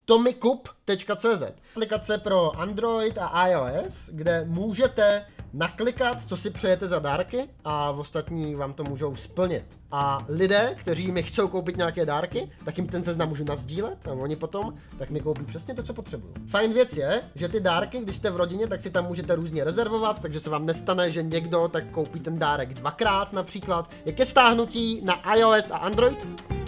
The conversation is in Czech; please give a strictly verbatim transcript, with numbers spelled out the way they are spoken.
tomikup tečka cé zet. Aplikace pro Android a iOS, kde můžete naklikat, co si přejete za dárky a ostatní vám to můžou splnit. A lidé, kteří mi chcou koupit nějaké dárky, tak jim ten seznam můžu nasdílet a oni potom tak mi koupí přesně to, co potřebuju. Fajn věc je, že ty dárky, když jste v rodině, tak si tam můžete různě rezervovat, takže se vám nestane, že někdo tak koupí ten dárek dvakrát například. Je ke stáhnutí na iOS a Android.